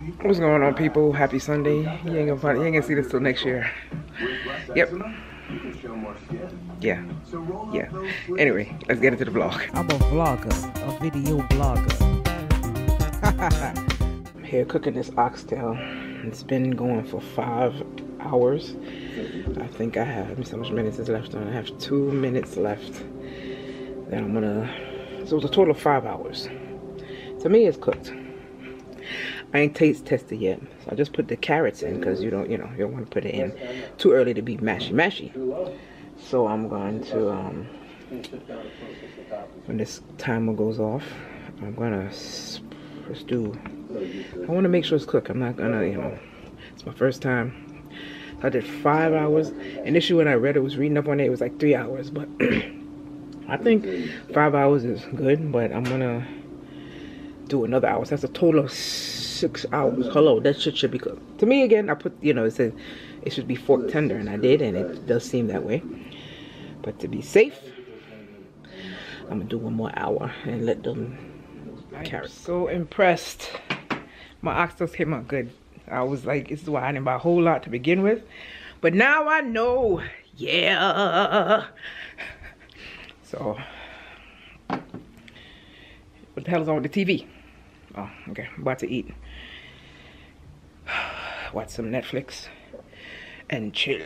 What's going on, people? Happy Sunday. You ain't gonna see this till next year. Yep. Yeah. Anyway, let's get into the vlog. I'm a vlogger, a video blogger. I'm here cooking this oxtail. It's been going for 5 hours. I think I have, let me see how much minutes is left on. I have 2 minutes left. Then I'm gonna, so it's a total of 5 hours. To me, it's cooked. I ain't taste tested yet, so I just put the carrots in because you don't want to put it in too early to be mashy. So I'm going to when this timer goes off, I'm gonna just do. I want to make sure it's cooked. I'm not gonna, it's my first time. I did 5 hours. Initially, when I read it, was reading up on it, it was like 3 hours, but I think 5 hours is good. But I'm gonna do another hour. So that's a total of 6 hours. Hello, that shit should be cooked. To me, again, I put, it said it should be fork tender, and I did, and it does seem that way. But to be safe, I'm gonna do 1 more hour and let them carrots. I'm so impressed. My oxtails came out good. I was like, this is why I didn't buy a whole lot to begin with. But now I know, yeah. So, what the hell is on with the TV? Oh, okay, I'm about to eat. Watch some Netflix and chill.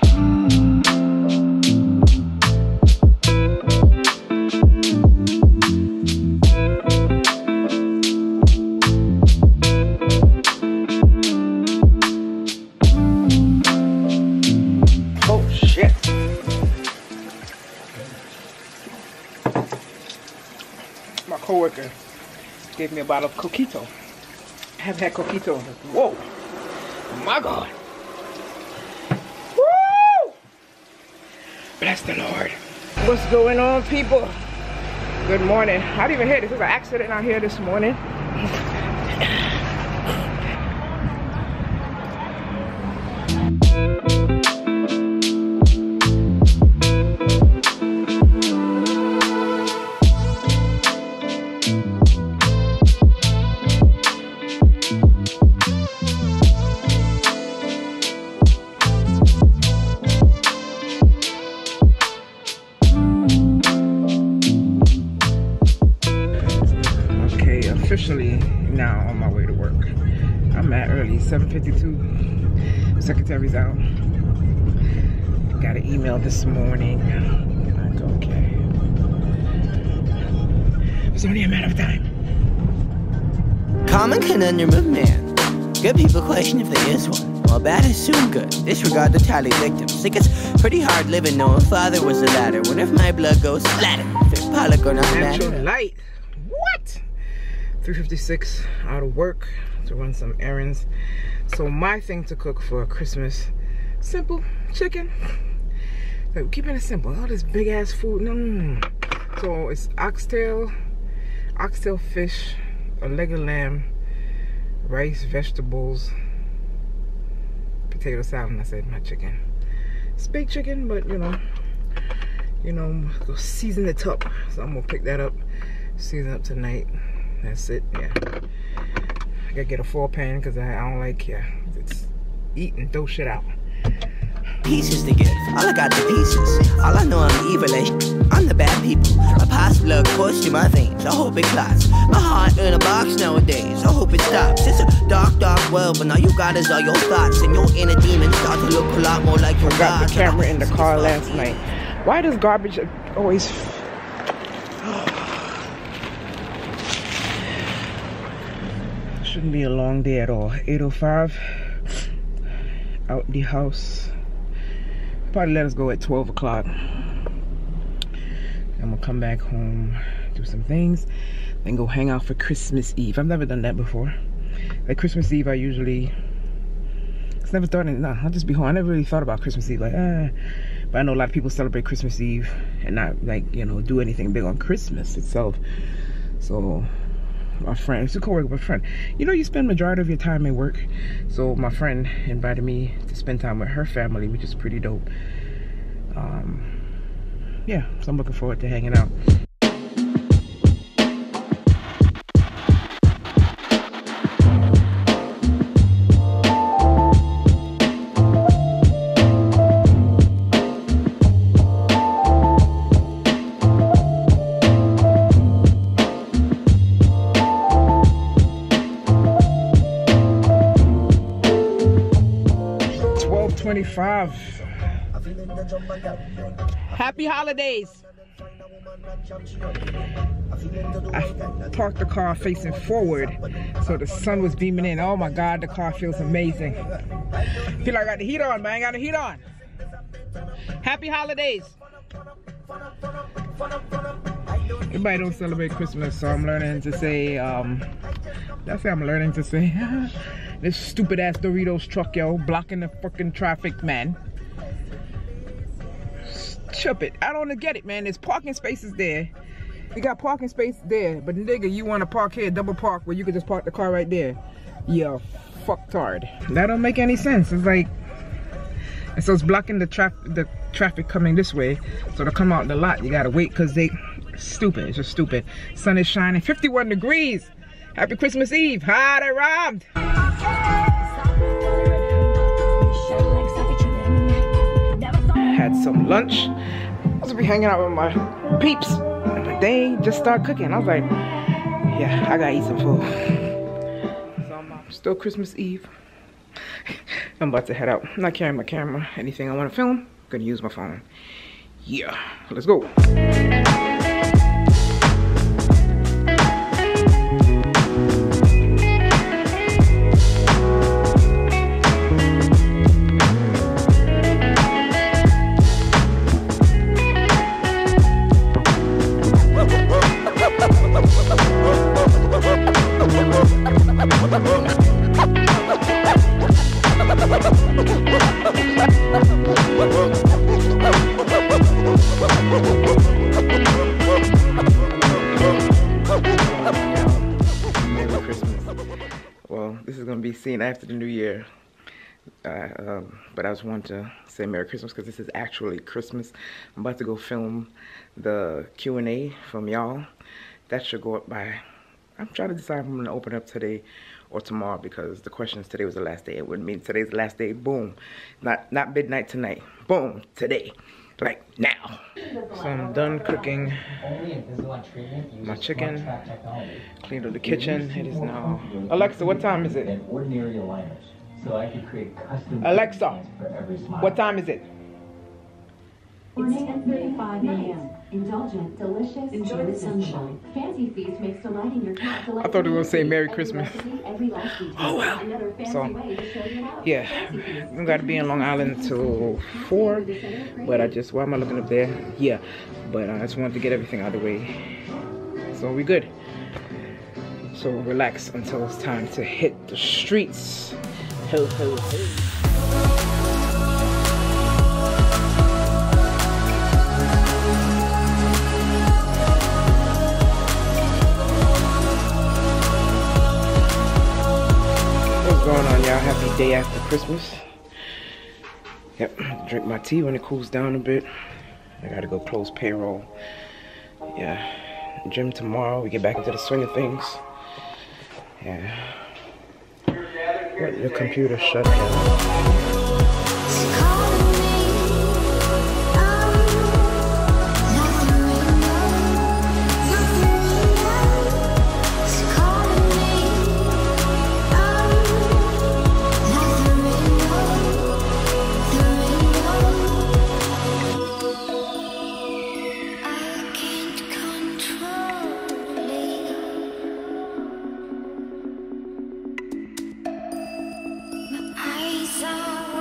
Oh shit. My coworker gave me a bottle of coquito. I haven't had coquito. Whoa, my God. Woo! Bless the Lord. What's going on, people? Good morning. I didn't even hear this. There was an accident out here this morning. Officially now on my way to work. I'm at early, 7:52. Secretary's out. Got an email this morning. Like, okay. It's only a matter of time. Common conundrum of man. Good people question if there is one. While bad is soon good. Disregard the tally victims. Think it's pretty hard living knowing father was the ladder. What if my blood goes splatter? If it's polygon, I'm natural light. What? 3:56 out of work to run some errands. So my thing to cook for Christmas, simple chicken. Like, keeping it simple. All this big ass food, no. So it's oxtail fish, a leg of lamb, rice, vegetables, potato salad. And I said my chicken. It's big chicken, but go season it up. So I'm gonna pick that up, season up tonight. That's it, yeah. I gotta get a 4-pan because I don't like, it's eat and throw shit out. Pieces to give. All I got the pieces. All I know I'm evil. I'm the bad people. My past blood coursed through my veins. I hope it clots. My heart in a box nowadays. I hope it stops. It's a dark, dark world, but now you got is all your thoughts. And your inner demons start to look a lot more like your God. I got the camera in the car last night. Why does garbage always... Shouldn't be a long day at all. 8:05 out the house. Probably let us go at 12 o'clock. I'm gonna come back home, do some things, then go hang out for Christmas Eve. I've never done that before. Like Christmas Eve, I never thought, I'll just be home. I never really thought about Christmas Eve, but I know a lot of people celebrate Christmas Eve and not do anything big on Christmas itself. So my friend, it's a co-worker, but friend, you spend majority of your time at work. So my friend invited me to spend time with her family, which is pretty dope. Yeah, so I'm looking forward to hanging out. 11:25. Happy holidays. I parked the car facing forward, so the sun was beaming in. Oh my God, the car feels amazing. Feel like I got the heat on, man. Got the heat on. Happy holidays. Everybody don't celebrate Christmas, so I'm learning to say, that's what I'm learning to say. This stupid ass Doritos truck, yo, blocking the fucking traffic, man. Stupid. I don't get it, man. There's parking spaces there. You got parking space there, but nigga, you want to park here, double park, where you could just park the car right there. Yeah, fucktard. That don't make any sense. It's like, and so it's blocking the traffic coming this way. So to come out the lot, you gotta wait because they stupid. It's just stupid. Sun is shining, 51 degrees. Happy Christmas Eve. Ha, they rhymed. Had some lunch. I was gonna be hanging out with my peeps. And they just started cooking. I was like, yeah, I gotta eat some food. So still Christmas Eve. I'm about to head out. I'm not carrying my camera. Anything I want to film, I'm gonna use my phone. Yeah, let's go. Seen after the new year, but I just wanted to say Merry Christmas because this is actually Christmas. I'm about to go film the Q&A from y'all. That should go up by, I'm trying to decide if I'm going to open up today or tomorrow because the questions today was the last day. It wouldn't mean today's the last day. Boom. Not midnight tonight. Boom. Today. Like now. So I'm done cooking my chicken. Cleaned up the kitchen. It is now. Alexa, what time is it? Alexa, what time is it? It's 10:35 a.m. Indulgent, delicious, enjoy the sunshine. Fancy Feast makes delighting your cat delightful. I thought we were going to say Merry Christmas. Oh well. So, yeah. I got to be in Long Island till 4. But I just, why am I looking up there? Yeah. But I just wanted to get everything out of the way. So we good. So relax until it's time to hit the streets. Ho, ho, ho. Going on, y'all? Happy day after Christmas. Yep, drink my tea when it cools down a bit. I gotta go close payroll. Yeah, gym tomorrow. We get back into the swing of things. Yeah. Let your computer shut down. Eyes are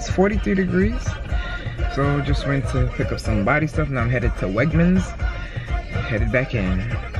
degrees, 43 degrees. So just went to pick up some body stuff. Now I'm headed to Wegmans, headed back in.